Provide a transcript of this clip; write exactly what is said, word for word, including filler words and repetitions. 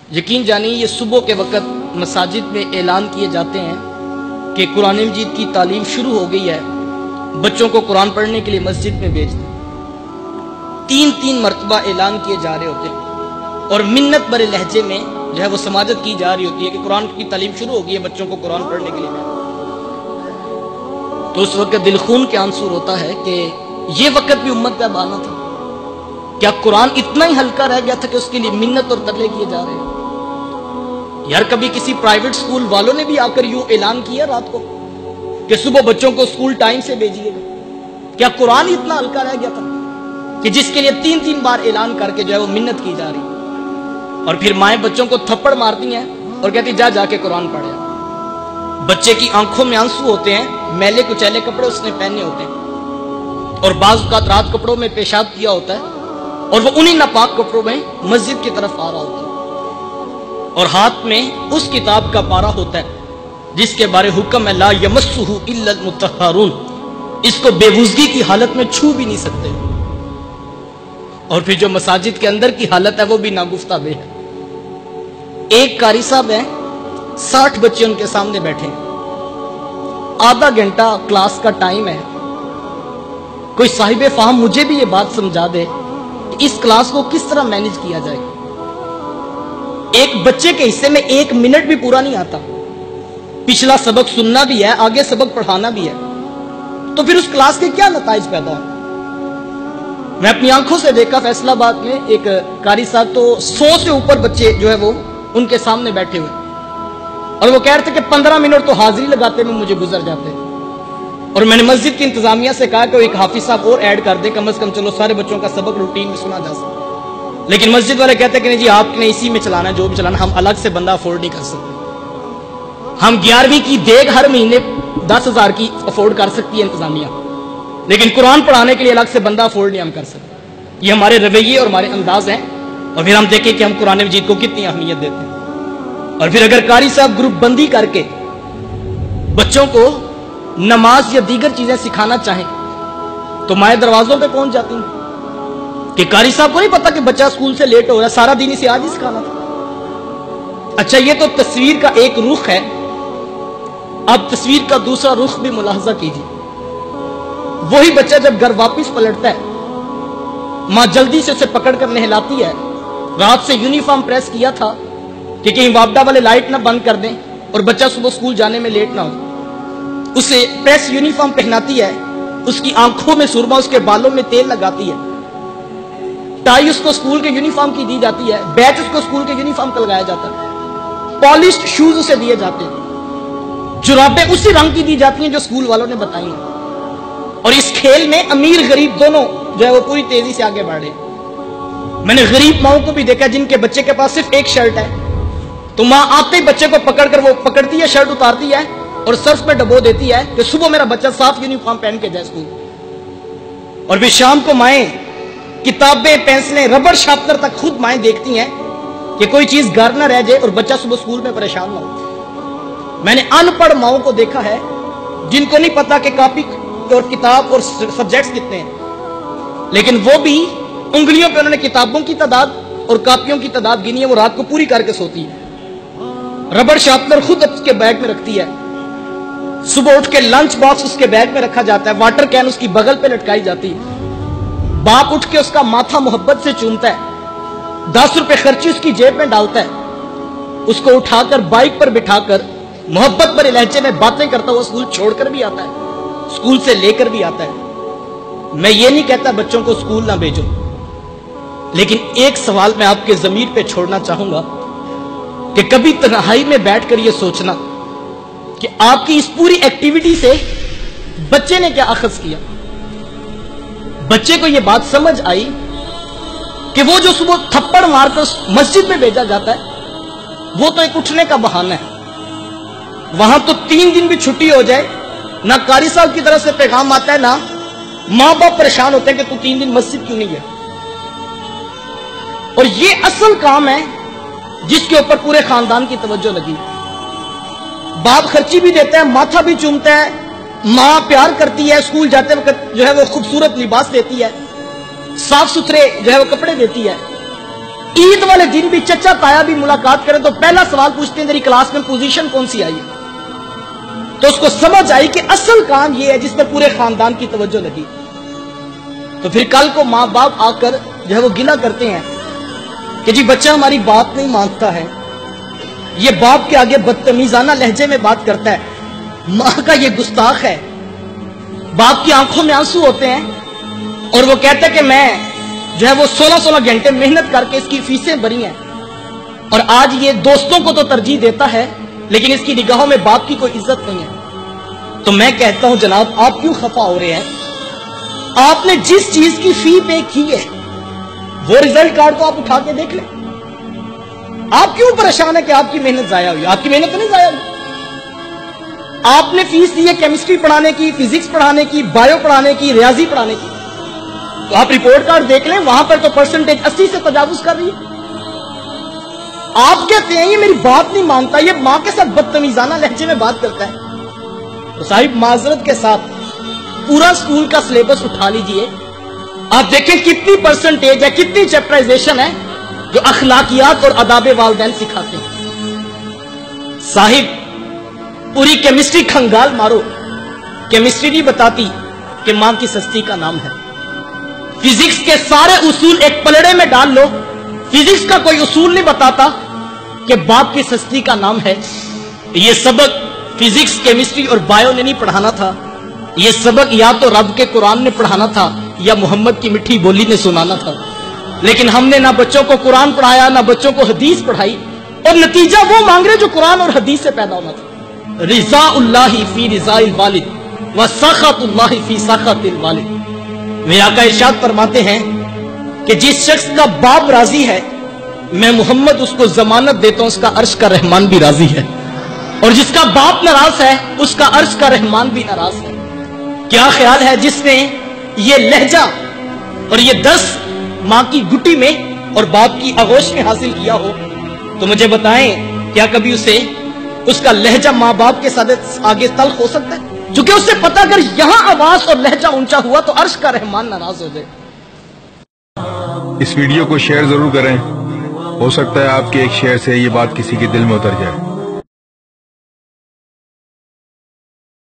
یقین جانی یہ صبح کے وقت مساجد میں اعلان کیے جاتے ہیں کہ قرآن مجید کی تعلیم شروع ہو گئی ہے، بچوں کو قرآن پڑھنے کے لیے مسجد میں بھیج دیں۔ تین تین مرتبہ اعلان کیے جا رہے ہوتے ہیں اور منت برے لہجے میں جو ہے وہ سماجت کی جا رہی ہوتی ہے کہ قرآن کی تعلیم شروع ہو گئی ہے، بچوں کو قرآن پڑھنے کے لیے بھیج دیں۔ تو اس وقت دل خون کے آنسور ہوتا ہے کہ یہ وقت بھی امت کا بانا تھا، کیا قرآن اتنا ہی ہلکا رہ گیا تھا کہ اس کے لیے منت اور ترلے کیے جا رہے ہیں؟ یار کبھی کسی پرائیویٹ سکول والوں نے بھی آ کر یوں اعلان کیا رات کو کہ صبح بچوں کو سکول ٹائم سے بھیجیے گا؟ کیا قرآن اتنا ہلکا رہ گیا تھا کہ جس کے لیے تین تین بار اعلان کر کے جو ہے وہ منت کی جا رہی، اور پھر مائیں بچوں کو تھپڑ مارتی ہیں اور کہتی جا جا کے قرآن پڑھے۔ بچے کی آنکھوں میں آنسو ہوتے ہیں، میلے کچیلے کپڑے اس نے پہنے ہوتے ہیں، اور بعض اوقات رات کپڑوں میں پیشاب کیا ہوتا ہے اور وہ انہی ناپاک کپڑوں میں مسجد کی طرف آ رہا ہوتا ہے، اور ہاتھ میں اس کتاب کا پارا ہوتا ہے جس کے بارے حکم ہے لا یمسہ الا المطہرون، اس کو بے وضوئی کی حالت میں چھو بھی نہیں سکتے، اور پھر جو مساجد کے اندر کی حالت ہے وہ بھی ناگفتہ بے ہے۔ ایک قاری صاحب ہیں، ساٹھ بچے ان کے سامنے بیٹھے ہیں، آدھا گھنٹہ کلاس کا ٹائم ہے، کوئی صاحب فہم مجھے بھی یہ بات سمجھا دے کہ اس کلاس کو کس طرح مینج کیا جائے۔ ایک بچے کے حصے میں ایک منٹ بھی پورا نہیں آتا، پچھلا سبق سننا بھی ہے، آگے سبق پڑھانا بھی ہے، تو پھر اس کلاس کے کیا نتائج پیدا ہوں؟ میں اپنی آنکھوں سے دیکھا فیصلہ آباد میں ایک قاری صاحب، تو سو سے اوپر بچے جو ہے وہ ان کے سامنے بیٹھے ہوئے، اور وہ کہہ رہے تھے کہ پندرہ منٹ تو حاضری لگاتے میں مجھے گزر جاتے، اور میں نے مسجد کی انتظامیہ سے کہا کہ ایک حافظ صاحب اور ایڈ کر دے، کم از کم چلو سارے بچوں کا سبق روٹین میں سنا جا سکے، لیکن مسجد والے کہتے ہیں کہ نہیں جی آپ نے اسی میں چلانا ہے، جو بھی چلانا، ہم الگ سے بندہ افورڈ نہیں کر سکتے۔ ہم گیارہویں کی دیگ ہر مہینے دس ہزار کی افورڈ کر سکتی ہے انتظامیہ، لیکن قرآن پڑھانے کے لیے الگ سے بندہ افورڈ نہیں ہم کر سکتے۔ یہ ہمارے رویے اور ہمارے انداز ہیں، اور پھر ہم دیکھیں کہ ہم قرآن مجید کو کتنی اہمیت دیتے ہیں۔ اور پھر اگر قاری صاحب گروپ بندی کر کے بچوں کو نماز یا دیگر چیزیں سکھانا چاہیں تو مائیں دروازوں پہ پہنچ جاتی ہیں کہ قاری صاحب کو نہیں پتا کہ بچہ اسکول سے لیٹ ہو رہا ہے، سارا دن اسے آج ہی سکھانا تھا۔ اچھا یہ تو تصویر کا ایک رخ ہے، اب تصویر کا دوسرا رخ بھی ملاحظہ کیجیے۔ وہی بچہ جب گھر واپس پلٹتا ہے، ماں جلدی سے اسے پکڑ کر نہلاتی ہے، رات سے یونیفارم پریس کیا تھا کہ کہیں واپڈا والے لائٹ نہ بند کر دیں اور بچہ صبح اسکول جانے میں لیٹ نہ ہو، اسے پریس یونیفارم پہناتی ہے، اس کی آنکھوں میں سرما، اس کے بالوں میں تیل لگاتی ہے، ٹائی اس کو اسکول کے یونیفارم کی دی جاتی ہے، بیچ اس کو اسکول کے یونیفارم کا لگایا جاتا ہے، پالشڈ شوز اسے دیے جاتے ہیں، جرابیں اسی رنگ کی دی جاتی ہیں جو اسکول والوں نے بتائی ہیں، اور اس کھیل میں امیر غریب دونوں جو ہے وہ پوری تیزی سے آگے بڑھے۔ میں نے غریب ماؤں کو بھی دیکھا جن کے بچے کے پاس صرف ایک شرٹ ہے، تو ماں آتے ہی بچے کو پکڑ کر وہ پکڑتی ہے، شرٹ اتارتی ہے اور سرف میں ڈبو دیتی ہے کہ صبح میرا بچہ صاف یونیفارم پہن کے جائے اسکول، اور پھر شام کو مائیں کتابیں، پینسلیں، ربڑ شارپنر تک خود مائیں دیکھتی ہیں کہ کوئی چیز گھر نہ رہ جائے اور بچہ صبح اسکول میں پریشان نہ ہو۔ میں نے ان پڑھ ماؤں کو دیکھا ہے جن کو نہیں پتا کہ کاپی اور کتاب اور سبجیکٹس کتنے ہیں، لیکن وہ بھی انگلیوں پہ انہوں نے کتابوں کی تعداد اور کاپیوں کی تعداد گنی ہے، وہ رات کو پوری کر کے سوتی ہے، ربڑ شارپنر خود اس کے بیگ میں رکھتی ہے، صبح اٹھ کے لنچ باکس اس کے بیگ میں رکھا جاتا ہے، واٹر کین اس کی بغل پہ لٹکائی جاتی ہے، باپ اٹھ کے اس کا ماتھا محبت سے چومتا ہے، دس روپے خرچی اس کی جیب میں ڈالتا ہے، اس کو اٹھا کر بائک پر بٹھا کر محبت بھرے لہجے میں باتیں کرتا ہوا اسکول چھوڑ کر بھی آتا ہے، اسکول سے لے کر بھی آتا ہے۔ میں یہ نہیں کہتا بچوں کو اسکول نہ بھیجو، لیکن ایک سوال میں آپ کے ضمیر پہ چھوڑنا چاہوں گا کہ کبھی تنہائی میں بیٹھ کر یہ سوچنا کہ آپ کی اس پوری ایکٹیویٹی سے بچے نے کیا اخذ کیا؟ بچے کو یہ بات سمجھ آئی کہ وہ جو صبح تھپڑ مار کر مسجد میں بھیجا جاتا ہے وہ تو ایک اٹھنے کا بہانہ ہے، وہاں تو تین دن بھی چھٹی ہو جائے نہ قاری صاحب کی طرف سے پیغام آتا ہے، نہ ماں باپ پریشان ہوتے ہیں کہ تو تین دن مسجد کیوں نہیں گیا۔ اور یہ اصل کام ہے جس کے اوپر پورے خاندان کی توجہ لگی۔ باپ خرچی بھی دیتا ہے، ماتھا بھی چومتا ہے، ماں پیار کرتی ہے، اسکول جاتے وقت جو ہے وہ خوبصورت لباس دیتی ہے، صاف ستھرے جو ہے وہ کپڑے دیتی ہے، عید والے دن بھی چچا تایا بھی ملاقات کریں تو پہلا سوال پوچھتے ہیں تیری کلاس میں پوزیشن کون سی آئی ہے؟ تو اس کو سمجھ آئی کہ اصل کام یہ ہے جس پر پورے خاندان کی توجہ لگی. تو پھر کل کو ماں باپ آ کر جو ہے وہ گلہ کرتے ہیں کہ جی بچہ ہماری بات نہیں مانتا ہے, یہ باپ کے آگے بدتمیزانہ لہجے میں بات کرتا ہے, ماں کا یہ گستاخ ہے. باپ کی آنکھوں میں آنسو ہوتے ہیں اور وہ کہتے ہیں کہ میں جو ہے وہ سولہ سولہ گھنٹے محنت کر کے اس کی فیسیں بھری ہیں اور آج یہ دوستوں کو تو ترجیح دیتا ہے لیکن اس کی نگاہوں میں باپ کی کوئی عزت نہیں ہے. تو میں کہتا ہوں جناب آپ کیوں خفا ہو رہے ہیں؟ آپ نے جس چیز کی فی پے کی ہے وہ ریزلٹ کارڈ تو آپ اٹھا کے دیکھ لیں. آپ کیوں پریشان ہے کہ آپ کی محنت ضائع ہوئی؟ آپ کی محنت نہیں ضائع ہوئی. آپ نے فیس دی ہے کیمسٹری پڑھانے کی, فزکس پڑھانے کی, بایو پڑھانے کی, ریاضی پڑھانے کی. تو آپ رپورٹ کارڈ دیکھ لیں, وہاں پر تو پرسنٹیج اسی سے تجاوز کر رہی ہے. آپ کہتے ہیں یہ میری بات نہیں مانتا, یہ ماں کے ساتھ بدتمیزانہ لہجے میں بات کرتا ہے. تو صاحب معذرت کے ساتھ پورا اسکول کا سلیبس اٹھا لیجئے, آپ دیکھیں کتنی پرسنٹیج ہے, کتنی چیپٹرائزیشن ہے جو اخلاقیات اور آداب والدین سکھاتے ہیں. صاحب پوری کیمسٹری کھنگال مارو, کیمسٹری نہیں بتاتی کہ ماں کی سستی کا نام ہے. فزکس کے سارے اصول ایک پلڑے میں ڈال لو, فزکس کا کوئی اصول نہیں بتاتا کہ باپ کی سستی کا نام ہے. یہ سبق فزکس, کیمسٹری اور بایو نے نہیں پڑھانا تھا, یہ سبق یا تو رب کے قرآن نے پڑھانا تھا یا محمد کی مٹھی بولی نے سنانا تھا. لیکن ہم نے نہ بچوں کو قرآن پڑھایا نہ بچوں کو حدیث پڑھائی, اور نتیجہ وہ مانگ رہے جو قرآن اور حدیث سے پیدا ہونا تھا. رضا اللہ فی رضا الوالد و سخط اللہ فی سخط الوالد. میرے آقا ارشاد فرماتے ہیں کہ جس شخص کا باپ راضی ہے میں محمد اس کو ضمانت دیتا ہوں اس کا عرش کا رحمان بھی راضی ہے, اور جس کا باپ ناراض ہے اس کا عرش کا رحمان بھی ناراض ہے. کیا خیال ہے جس نے یہ لہجہ اور یہ دس ماں کی گٹی میں اور باپ کی آغوش میں حاصل کیا ہو تو مجھے بتائیں کیا کبھی اسے اس کا لہجہ ماں باپ کے ساتھ آگے تلخ ہو سکتا ہے؟ چونکہ اس سے پتا اگر یہاں آواز اور لہجہ اونچا ہوا تو عرش کا رحمان ناراض ہو جائے. اس ویڈیو کو شیئر ضرور کریں, ہو سکتا ہے آپ کے ایک شیئر سے یہ بات کسی کے دل میں اتر جائے.